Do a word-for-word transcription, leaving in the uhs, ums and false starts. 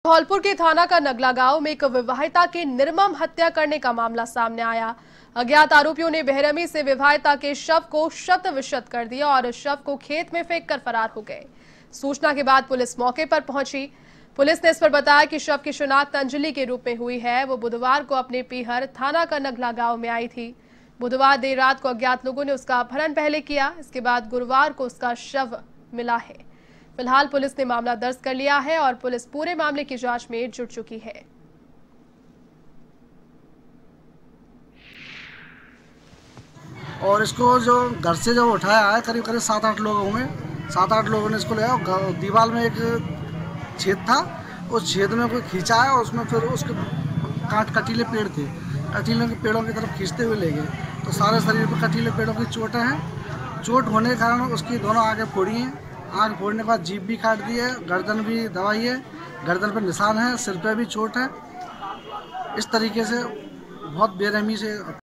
धौलपुर के थाना का नगला गांव में एक विवाहिता की निर्मम हत्या करने का मामला सामने आया। अज्ञात आरोपियों ने बेरहमी से विवाहिता के शव को शत विशत कर दिया और शव को खेत में फेंककर फरार हो गए। सूचना के बाद पुलिस मौके पर पहुंची। पुलिस ने इस पर बताया कि शव की शिनाख्त अंजलि के रूप में हुई है। वो बुधवार को अपने पीहर थाना का नगला गांव में आई थी। बुधवार देर रात को अज्ञात लोगों ने उसका अपहरण पहले किया। इसके बाद गुरुवार को उसका शव मिला है। फिलहाल पुलिस ने मामला दर्ज कर लिया है और पुलिस पूरे मामले की जांच में जुट चुकी है। और इसको जो घर से जो उठाया है करीब करीब सात आठ लोगों में सात आठ लोगों ने इसको लिया। दीवार में एक छेद था, उस छेद में कोई खींचा है और उसमें फिर उसके काट कटीले पेड़ थे, कटीले के पेड़ों की तरफ खींचते हुए ले गए। तो सारे शरीर पर कटीले पेड़ों की चोटें हैं। चोट होने के कारण उसकी दोनों आंखें फोड़ी हैं। आँख फोड़ने के बाद जीभ भी काट दी है, गर्दन भी दबाई है, गर्दन पर निशान है, सिर पे भी चोट है। इस तरीके से बहुत बेरहमी से